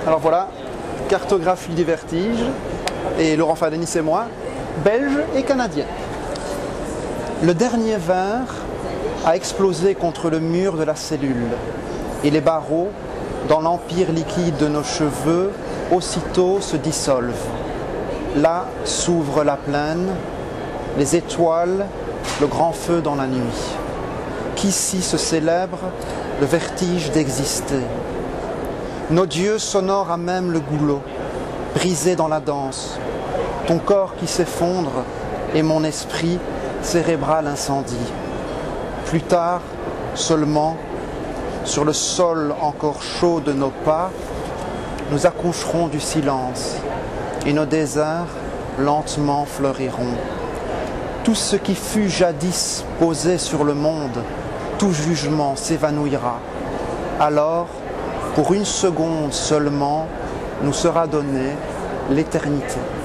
Alors voilà, cartographie des vertiges, et Laurent Fadenis et moi, belges et canadiens. Le dernier verre a explosé contre le mur de la cellule, et les barreaux, dans l'empire liquide de nos cheveux, aussitôt se dissolvent. Là s'ouvre la plaine, les étoiles, le grand feu dans la nuit. Qu'ici se célèbre le vertige d'exister. Nos dieux sonores à même le goulot, brisés dans la danse, ton corps qui s'effondre et mon esprit cérébral incendie. Plus tard, seulement, sur le sol encore chaud de nos pas, nous accoucherons du silence et nos déserts lentement fleuriront. Tout ce qui fut jadis posé sur le monde, tout jugement s'évanouira. Alors, pour une seconde seulement, nous sera donnée l'éternité.